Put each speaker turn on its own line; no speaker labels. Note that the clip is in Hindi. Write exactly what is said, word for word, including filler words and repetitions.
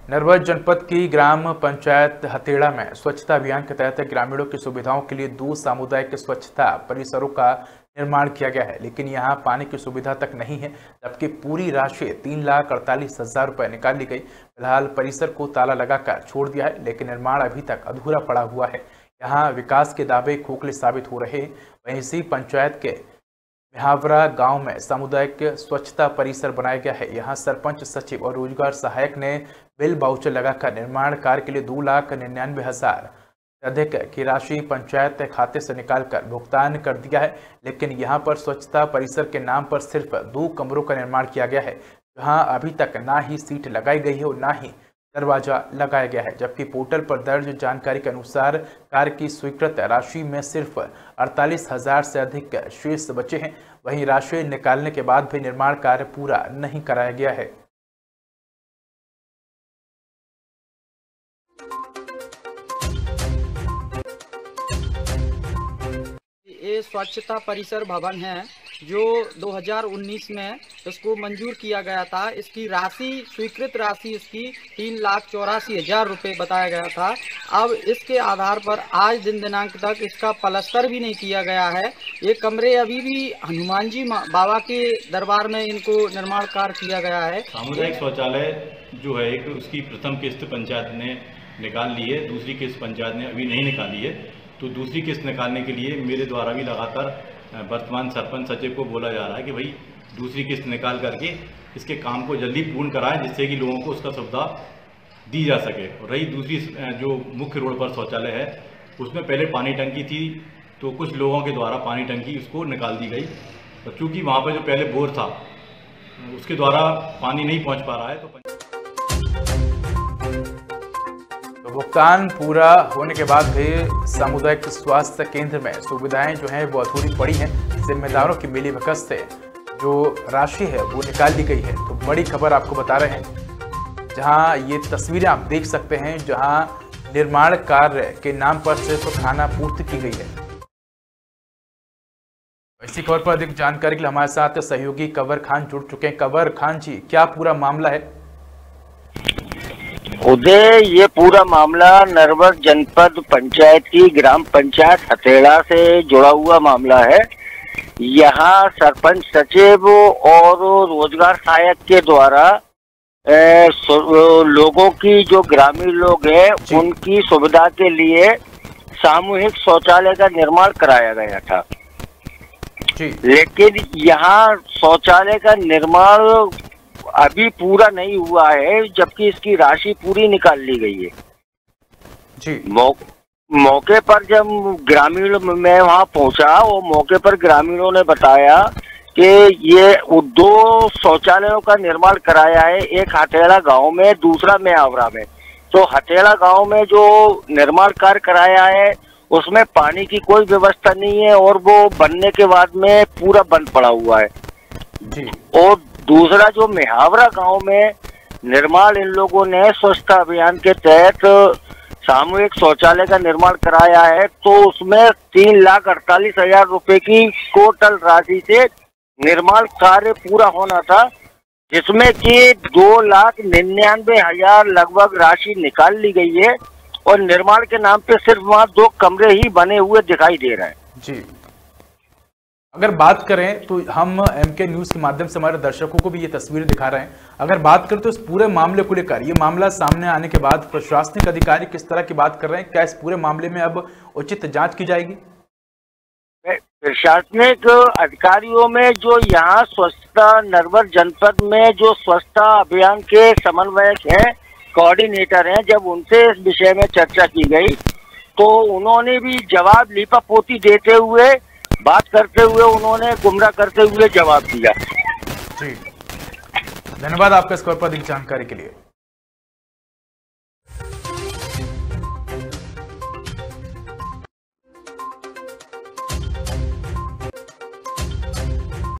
नरवर जनपद की ग्राम पंचायत हथेड़ा में स्वच्छता अभियान के तहत ग्रामीणों की सुविधाओं के लिए दो सामुदायिक स्वच्छता परिसरों का निर्माण किया गया है, लेकिन यहां पानी की सुविधा तक नहीं है, जबकि पूरी राशि तीन लाख अड़तालीस हजार रुपये निकाल ली गई। फिलहाल परिसर को ताला लगाकर छोड़ दिया है, लेकिन निर्माण अभी तक अधूरा पड़ा हुआ है। यहाँ विकास के दावे खोखले साबित हो रहे हैं। वहीं इसी पंचायत के मिहावरा गांव में सामुदायिक स्वच्छता परिसर बनाया गया है। यहां सरपंच, सचिव और रोजगार सहायक ने बिल बाउचर लगाकर निर्माण कार्य के लिए दो लाख निन्यानवे हजार से अधिक की राशि पंचायत खाते से निकालकर भुगतान कर दिया है, लेकिन यहां पर स्वच्छता परिसर के नाम पर सिर्फ दो कमरों का निर्माण किया गया है, जहां अभी तक ना ही सीट लगाई गई है और ना ही दरवाजा लगाया गया है। जबकि पोर्टल पर दर्ज जानकारी के अनुसार कार्य की स्वीकृत राशि में सिर्फ अड़तालीस हजार से अधिक शेष बचे हैं। वहीं राशि निकालने के बाद भी निर्माण कार्य पूरा नहीं कराया गया है।
ये स्वच्छता परिसर भवन है जो दो हज़ार उन्नीस में इसको मंजूर किया गया था। इसकी राशि, स्वीकृत राशि इसकी तीन लाख चौरासी हजार रुपये बताया गया था। अब इसके आधार पर आज दिन दिनांक तक इसका प्लास्टर भी नहीं किया गया है। ये कमरे अभी भी हनुमान जी बाबा के दरबार में इनको निर्माण कार्य किया गया है।
सामुदायिक शौचालय जो है एक उसकी प्रथम किस्त पंचायत ने निकाल ली है, दूसरी किस्त पंचायत ने अभी नहीं निकाली है। तो दूसरी किस्त निकालने के लिए मेरे द्वारा भी लगातार वर्तमान सरपंच सचिव को बोला जा रहा है कि भाई दूसरी किस्त निकाल करके इसके काम को जल्दी पूर्ण कराएं, जिससे कि लोगों को उसका सुविधा दी जा सके। और रही दूसरी जो मुख्य रोड पर शौचालय है, उसमें पहले पानी टंकी थी, तो कुछ लोगों के द्वारा पानी टंकी उसको निकाल दी गई। और चूँकि वहाँ पर जो पहले बोर था उसके द्वारा पानी नहीं पहुँच पा रहा है, तो
भुगतान पूरा होने के बाद भी सामुदायिक स्वास्थ्य केंद्र में सुविधाएं जो हैं वो अधूरी पड़ी हैं। जिम्मेदारों की मिलीभगत से जो राशि है वो निकाल ली गई है। तो बड़ी खबर आपको बता रहे हैं, जहां ये तस्वीरें आप देख सकते हैं, जहां निर्माण कार्य के नाम पर सिर्फ खाना पूर्ति की गई है। इसी खबर पर अधिक जानकारी के लिए हमारे साथ सहयोगी कंवर खान जुड़ चुके हैं। कंवर खान जी, क्या पूरा मामला है?
उदय, ये पूरा मामला नरवर जनपद पंचायत की ग्राम पंचायत हथेड़ा से जुड़ा हुआ मामला है। यहाँ सरपंच, सचिव और रोजगार सहायक के द्वारा ए, लोगों की, जो ग्रामीण लोग हैं, उनकी सुविधा के लिए सामूहिक शौचालय का निर्माण कराया गया था। लेकिन यहाँ शौचालय का निर्माण अभी पूरा नहीं हुआ है, जबकि इसकी राशि पूरी निकाल ली गई है
जी।
मौ, मौके पर जब ग्रामीण मैं वहाँ पहुँचा, वो मौके पर ग्रामीणों ने बताया कि ये दो शौचालयों का निर्माण कराया है, एक हथेड़ा गांव में, दूसरा मिहावरा में। तो हथेड़ा गांव में जो निर्माण कार्य कराया है उसमें पानी की कोई व्यवस्था नहीं है और वो बनने के बाद में पूरा बंद पड़ा हुआ है
जी।
और दूसरा जो मिहावरा गांव में निर्माण इन लोगों ने स्वच्छता अभियान के तहत सामूहिक शौचालय का निर्माण कराया है, तो उसमें तीन लाख अड़तालीस हजार रुपए की टोटल राशि से निर्माण कार्य पूरा होना था, जिसमें कि दो लाख निन्यानवे हजार लगभग राशि निकाल ली गई है और निर्माण के नाम पे सिर्फ वहाँ दो कमरे ही बने हुए दिखाई दे रहे हैं
जी। अगर बात करें तो हम एमके न्यूज के माध्यम से हमारे दर्शकों को भी ये तस्वीर दिखा रहे हैं। अगर बात करें तो इस पूरे मामले को लेकर, ये मामला सामने आने के बाद प्रशासनिक अधिकारी किस तरह की बात कर रहे हैं? क्या इस पूरे मामले में अब उचित जांच की जाएगी?
प्रशासनिक अधिकारियों में जो यहाँ स्वच्छता नरवर जनपद में जो स्वच्छता अभियान के समन्वयक हैं, कोऑर्डिनेटर हैं, जब उनसे इस विषय में चर्चा की गई तो उन्होंने भी जवाब लीपापोती देते हुए, बात करते हुए, उन्होंने गुमराह करते हुए जवाब दिया।
जी, धन्यवाद आपका इस खबर पर अधिक जानकारी के लिए।